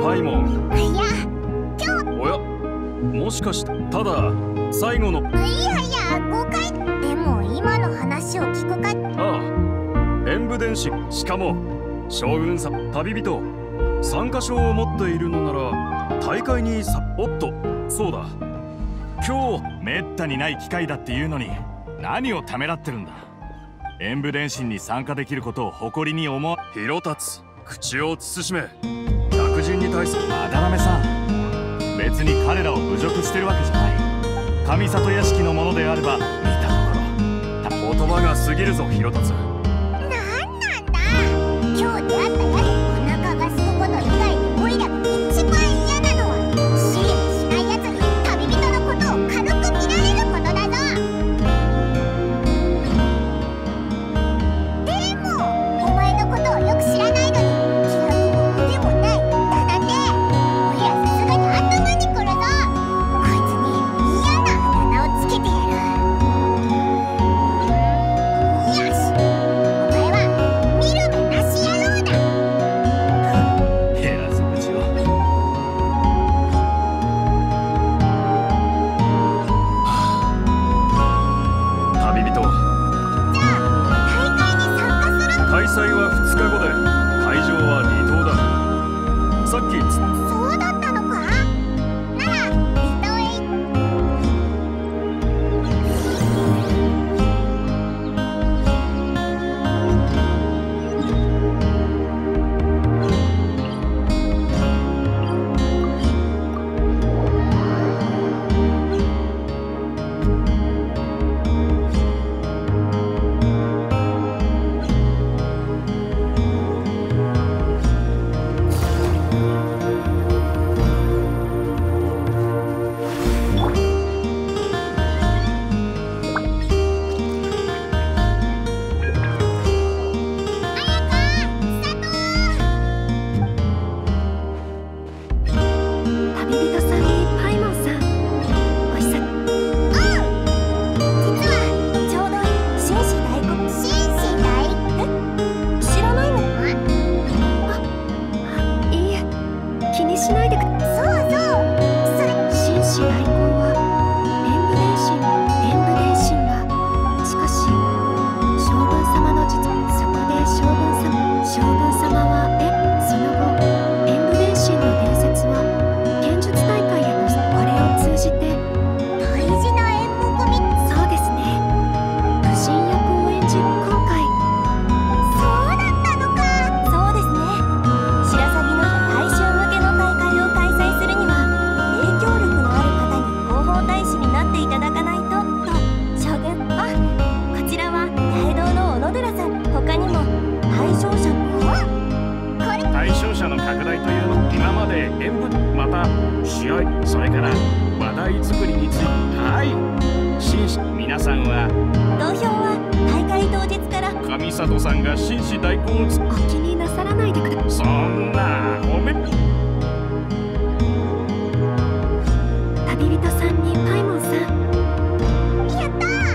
パイモン。 いや、今日。 おや、もしかしてただ最後の。 いやいや、誤解。でも今の話を聞くか。 ああ、演武伝心。しかも将軍さん、旅人、参加賞を持っているのなら大会におっと、そうだ、今日めったにない機会だっていうのに何をためらってるんだ。演武伝心に参加できることを誇りに思う。 広達、口を慎め。客人に対する。 まだらめさん、別に彼らを侮辱してるわけじゃない。上里屋敷のものであれば見たところ。 言葉が過ぎるぞ広達。 なんなんだ。今日出会ったやつ、お腹がすくこと以外にオイラが一番嫌なのは知りもしないやつに旅人のことを軽く見られることだぞ。でもお前のことをよく知らないのに気がでもないだなんて、オイラさすがに頭にくるぞ。こいつに嫌なあだ名をつけてやる。よし、お前は見る目なし野郎だ。 偉そう口を。 旅人、 じゃあ大会に参加する。 開催は2日後で会場は離島だ。さっきそうだったのか。なら離島へ旅人さんにパイモンさん、お久。 実はちょうど紳士大根。紳士大知らないのか。 いいえ、気にしないでください。 そうそう、それ。 紳士代行は演武伝心は、しかし将軍様の実。そこで将軍様はその後演武伝心の伝説は剣術大会へと。これを通じて。 大事な演目み。 そうですね、武神役を演じ、今回。 そうだったのか。そうですね。白鷺の大衆向けの大会を開催するには影響力のある方に広報大使になっていただかないと。将軍。こちらは八重堂の小野寺さん。他にも対象者も。これ対象者の拡大というの、今まで演武、また試合、それから話題作りについて。はい、紳士皆さんは。 投票は大会当日から。 上里さんが紳士代行をお気になさらないでください。 そんなおめ。 旅人さんにパイモンさん。 やったー。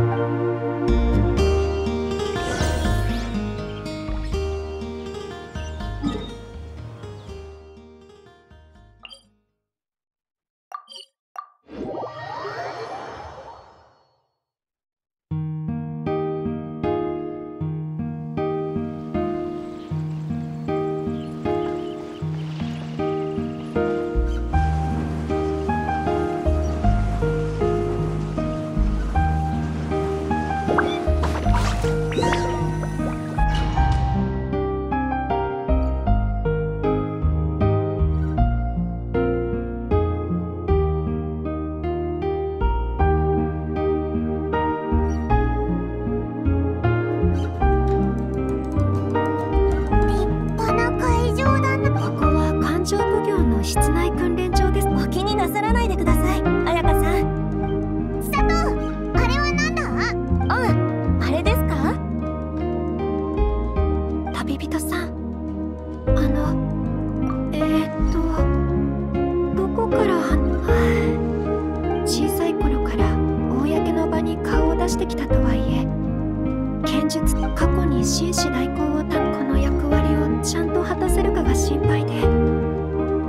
してきたとはいえ、剣術過去に紳士代行をこの役割をちゃんと果たせるかが心配で。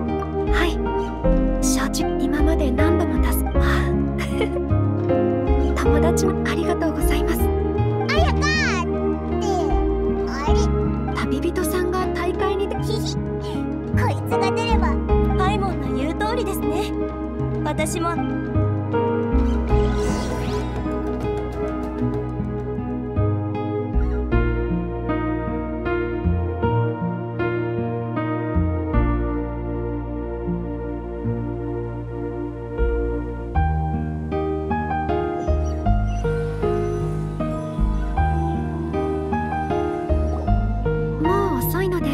私も。 もう遅いので。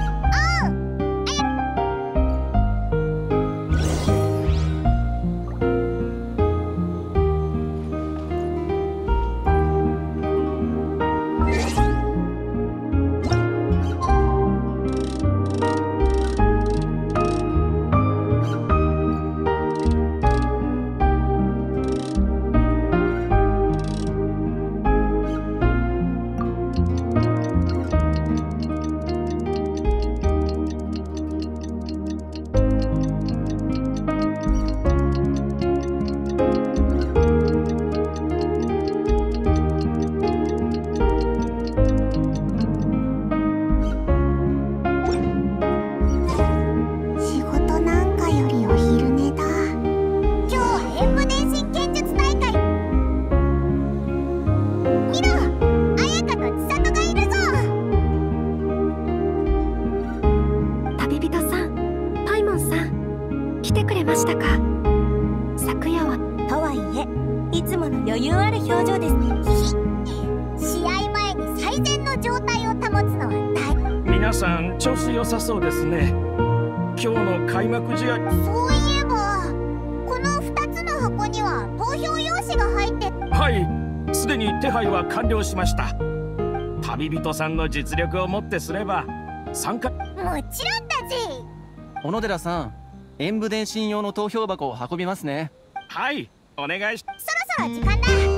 仕事なんかよりお昼寝だ。今日は演武伝心剣術大会。見ろ、綾香と千里がいるぞ。 旅人さん、パイモンさん、来てくれましたか。昨夜は。 とはいえ、いつもの余裕ある表情です。試合前に最善の状態を保つのは皆さん調子良さそうですね。今日の開幕試合。 そういえば、この2つの箱には投票用紙が入って。 はい、すでに手配は完了しました。旅人さんの実力をもってすれば参加。 もちろんだぜ。 小野寺さん、演武伝心用の投票箱を運びますね。 はい、お願いし。 そろそろ時間だ。